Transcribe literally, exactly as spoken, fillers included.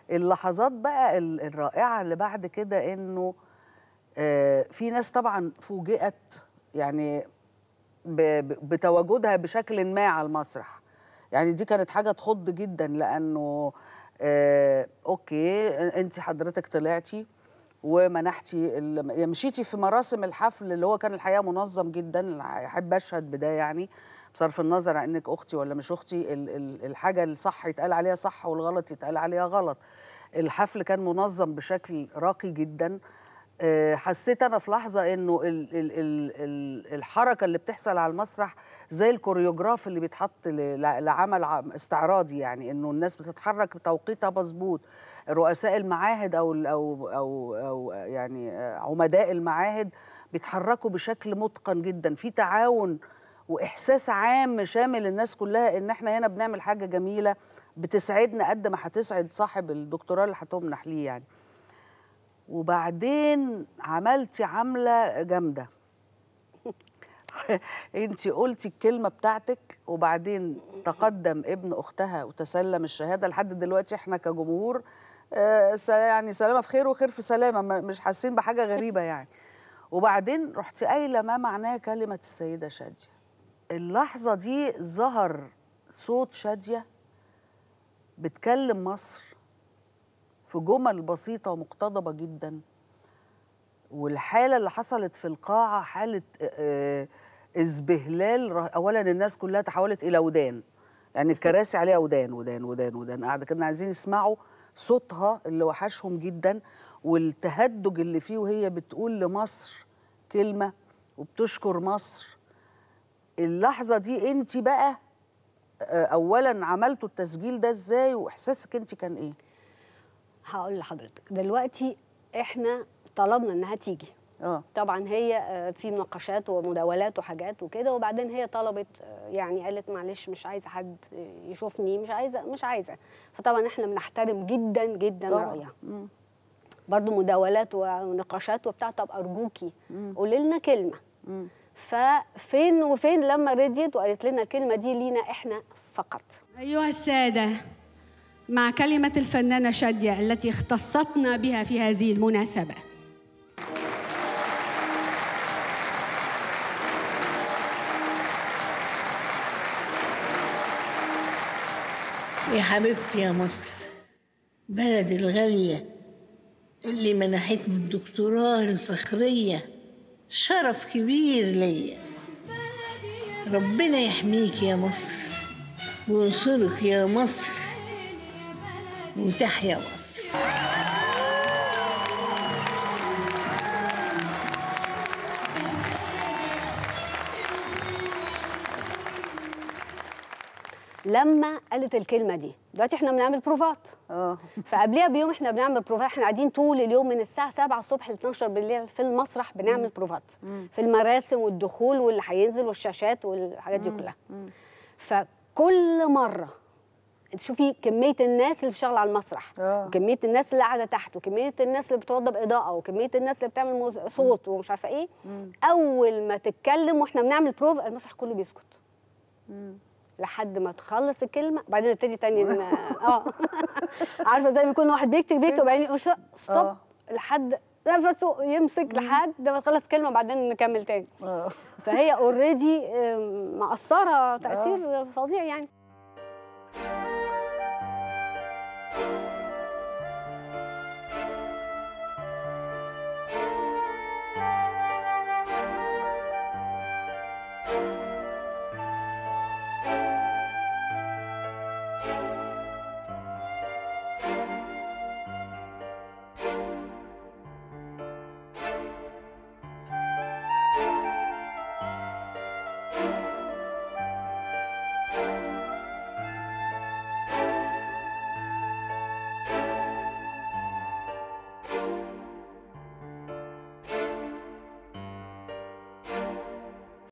اللحظات بقى الرائعة اللي بعد كده إنه آه في ناس طبعا فوجئت يعني بتواجدها بشكل ما على المسرح. يعني دي كانت حاجة تخض جدا، لأنه آه أوكي أنت حضرتك طلعتي ومنحتي مشيتي في مراسم الحفل اللي هو كان الحقيقة منظم جدا. أحب أشهد بده يعني بصرف النظر عن إنك أختي ولا مش أختي، الحاجة الصح يتقال عليها صح والغلط يتقال عليها غلط. الحفل كان منظم بشكل راقي جدا. حسيت أنا في لحظة إنه ال ال ال الحركة اللي بتحصل على المسرح زي الكوريوجراف اللي بيتحط لعمل استعراضي، يعني إنه الناس بتتحرك بتوقيتها مظبوط. رؤساء المعاهد أو أو أو أو يعني عمداء المعاهد بيتحركوا بشكل متقن جدا، في تعاون وإحساس عام شامل الناس كلها إن إحنا هنا بنعمل حاجة جميلة بتسعدنا قد ما هتسعد صاحب الدكتوراه اللي هتمنح ليه يعني. وبعدين عملتي عملة جامدة. انتي قلتي الكلمة بتاعتك وبعدين تقدم ابن أختها وتسلم الشهادة. لحد دلوقتي احنا كجمهور آه يعني سلامة في خير وخير في سلامة، مش حاسين بحاجة غريبة يعني. وبعدين رحتي قايلة ما معناه كلمة السيدة شادية. اللحظة دي ظهر صوت شادية بتكلم مصر في جمل بسيطة ومقتضبة جدا. والحالة اللي حصلت في القاعة حالة ازبهلال. أولا الناس كلها تحولت إلى ودان، يعني الكراسي عليها ودان ودان ودان ودان قاعدة كنا عايزين يسمعوا صوتها اللي وحشهم جدا، والتهدج اللي فيه وهي بتقول لمصر كلمة وبتشكر مصر. اللحظة دي انت بقى أولا عملتوا التسجيل ده ازاي وإحساسك انت كان ايه؟ هقول لحضرتك دلوقتي احنا طلبنا انها تيجي. اه طبعا هي في مناقشات ومداولات وحاجات وكده، وبعدين هي طلبت يعني قالت معلش مش عايزه حد يشوفني، مش عايزه مش عايزه. فطبعا احنا بنحترم جدا جدا رايها. برضو مداولات ونقاشات وبتاع. طب ارجوكي قولي لنا كلمه. مم. ففين وفين لما رضيت وقالت لنا الكلمه دي لينا احنا فقط. ايها الساده، مع كلمة الفنانة شادية التي اختصتنا بها في هذه المناسبة. يا حبيبتي يا مصر، بلدي الغالية اللي منحتني الدكتوراه الفخرية، شرف كبير ليا. ربنا يحميك يا مصر وينصرك يا مصر، وتحيا مصر. لما قالت الكلمه دي دلوقتي احنا بنعمل بروفات. اه فقبليها بيوم احنا بنعمل بروفات. احنا قاعدين طول اليوم من الساعه سبعة الصبح ل اتناشر بالليل في المسرح بنعمل بروفات في المراسم والدخول واللي هينزل والشاشات والحاجات دي كلها. مم. فكل مره تشوفي كميه الناس اللي شغاله على المسرح، أوه. وكميه الناس اللي قاعده تحت، وكميه الناس اللي بتوضب اضاءه، وكميه الناس اللي بتعمل صوت ومش عارفه ايه. مم. اول ما تتكلم واحنا بنعمل بروف المسرح كله بيسكت. مم. لحد ما تخلص الكلمه بعدين نبتدي تاني. اه عارفه زي ما يكون واحد بيكتب بيكتب وبعدين ستوب لحد نفسه يمسك لحد ما تخلص كلمه وبعدين نكمل تاني. أوه. فهي اوريدي مقصره تاثير فظيع يعني.